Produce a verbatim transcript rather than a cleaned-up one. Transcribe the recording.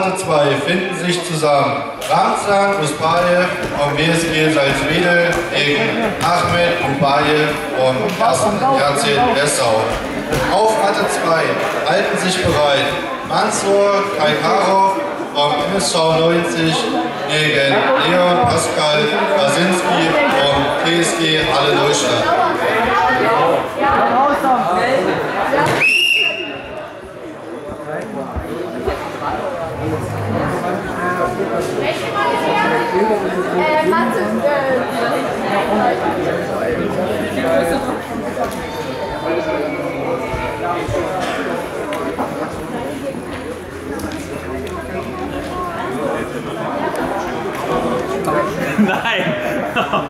Aufwarte zwei finden sich zusammen. Ramzan Uspayev vom W S G Salzwedel gegen Ahmed Ubayev vom ersten R C Dessau. Aufwarte zwei halten sich bereit. Mansur Kaikarov vom M S V neunzig gegen Leon Pascal Wasinski vom T S G Halle Neustadt. Nein!